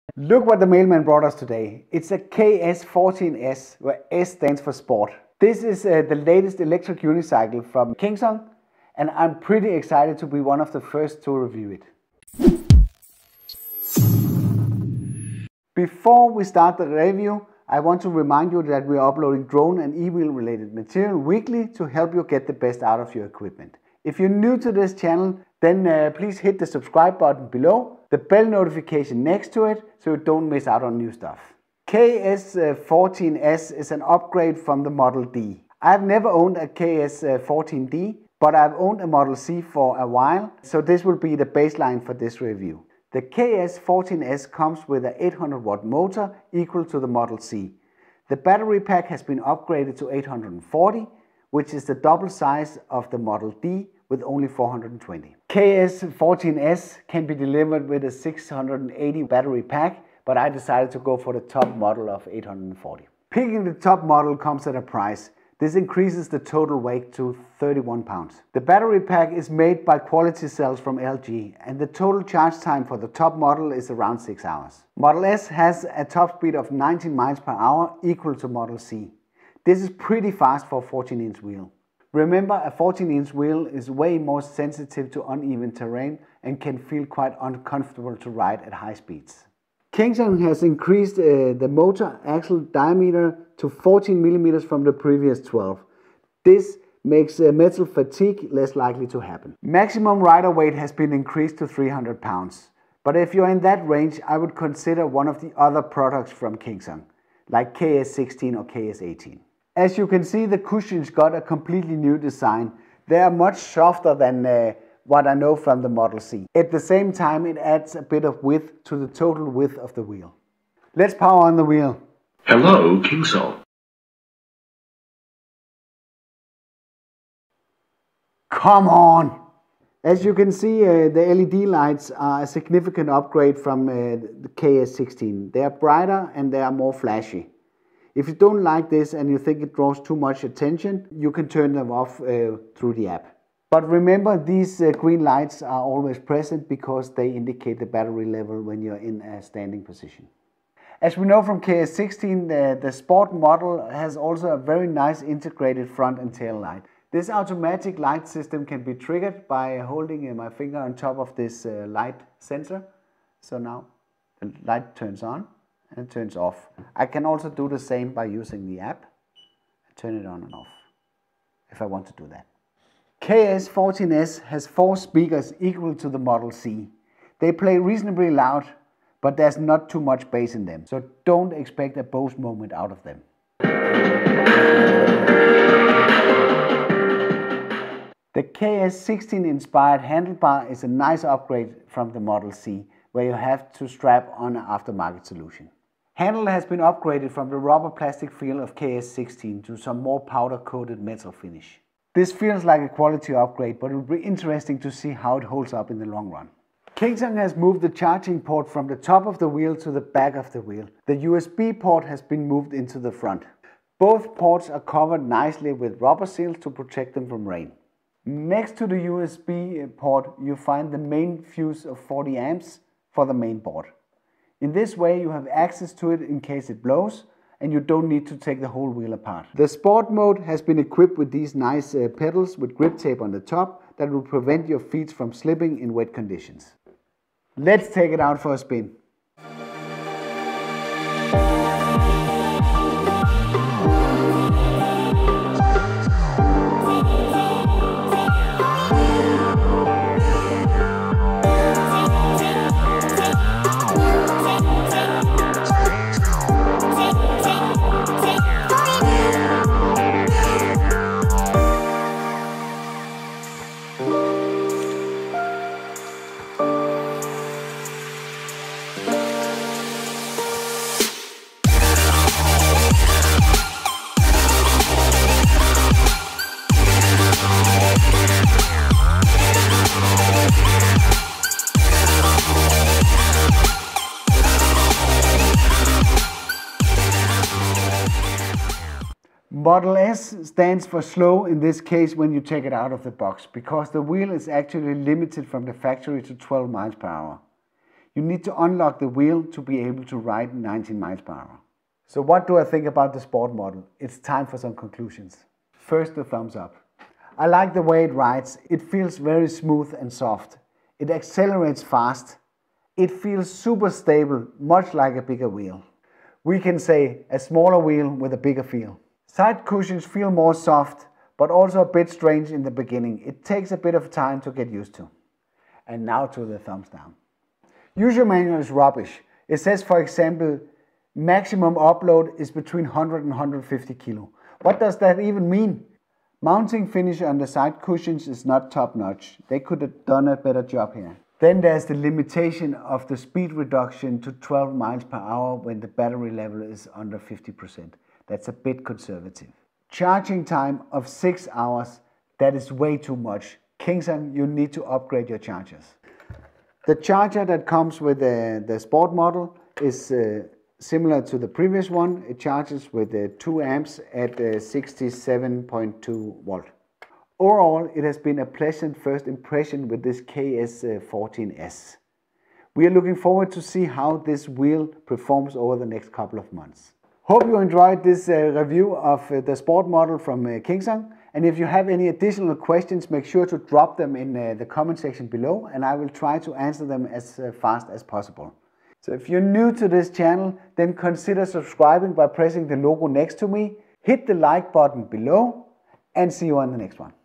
Look what the mailman brought us today. It's a KS14S, where S stands for sport. This is the latest electric unicycle from KingSong, and I'm pretty excited to be one of the first to review it. Before we start the review, I want to remind you that we are uploading drone and e-wheel related material weekly to help you get the best out of your equipment. If you're new to this channel, then please hit the subscribe button below, the bell notification next to it, so you don't miss out on new stuff. KS14S is an upgrade from the Model D. I've never owned a KS14D, but I've owned a Model C for a while, so this will be the baseline for this review. The KS14S comes with an 800 watt motor equal to the Model C. The battery pack has been upgraded to 840, which is the double size of the Model D with only 420. KS14S can be delivered with a 680 battery pack, but I decided to go for the top model of 840. Picking the top model comes at a price. This increases the total weight to 31 pounds. The battery pack is made by quality cells from LG, and the total charge time for the top model is around 6 hours. Model S has a top speed of 19 miles per hour, equal to Model C. This is pretty fast for a 14-inch wheel. Remember, a 14-inch wheel is way more sensitive to uneven terrain and can feel quite uncomfortable to ride at high speeds. KingSong has increased the motor axle diameter to 14 millimeters from the previous 12. This makes metal fatigue less likely to happen. Maximum rider weight has been increased to 300 pounds. But if you're in that range, I would consider one of the other products from KingSong, like KS16 or KS18. As you can see, the cushions got a completely new design. They are much softer than what I know from the Model C. At the same time, it adds a bit of width to the total width of the wheel. Let's power on the wheel. Hello, KingSong. Come on! As you can see, the LED lights are a significant upgrade from the KS16. They are brighter and they are more flashy. If you don't like this and you think it draws too much attention, you can turn them off through the app. But remember, these green lights are always present because they indicate the battery level when you're in a standing position. As we know from KS16, the Sport model has also a very nice integrated front and tail light. This automatic light system can be triggered by holding my finger on top of this light sensor. So now the light turns on and it turns off. I can also do the same by using the app. Turn it on and off if I want to do that. KS14S has 4 speakers equal to the Model C. They play reasonably loud, but there's not too much bass in them, so don't expect a Bose moment out of them. The KS16 inspired handlebar is a nice upgrade from the Model C, where you have to strap on an aftermarket solution. Handle has been upgraded from the rubber plastic feel of KS16 to some more powder coated metal finish. This feels like a quality upgrade, but it will be interesting to see how it holds up in the long run. KingSong has moved the charging port from the top of the wheel to the back of the wheel. The USB port has been moved into the front. Both ports are covered nicely with rubber seals to protect them from rain. Next to the USB port, you find the main fuse of 40 amps for the main board. In this way, you have access to it in case it blows, and you don't need to take the whole wheel apart. The Sport mode has been equipped with these nice pedals with grip tape on the top that will prevent your feet from slipping in wet conditions. Let's take it out for a spin. Model S stands for slow in this case when you take it out of the box, because the wheel is actually limited from the factory to 12 miles per hour. You need to unlock the wheel to be able to ride 19 miles per hour. So what do I think about the sport model? It's time for some conclusions. First, the thumbs up. I like the way it rides. It feels very smooth and soft. It accelerates fast. It feels super stable, much like a bigger wheel. We can say a smaller wheel with a bigger feel. Side cushions feel more soft, but also a bit strange in the beginning. It takes a bit of time to get used to. And now to the thumbs down. User manual is rubbish. It says, for example, maximum upload is between 100 and 150 kilo. What does that even mean? Mounting finish on the side cushions is not top notch. They could have done a better job here. Then there's the limitation of the speed reduction to 12 miles per hour when the battery level is under 50%. That's a bit conservative. Charging time of 6 hours, that is way too much. KingSong, you need to upgrade your chargers. The charger that comes with the sport model is similar to the previous one. It charges with 2 amps at 67.2 volt. Overall, it has been a pleasant first impression with this KS14S. We are looking forward to see how this wheel performs over the next couple of months. Hope you enjoyed this review of the sport model from KingSong. And if you have any additional questions, make sure to drop them in the comment section below, and I will try to answer them as fast as possible. So if you're new to this channel, then consider subscribing by pressing the logo next to me, hit the like button below, and see you on the next one.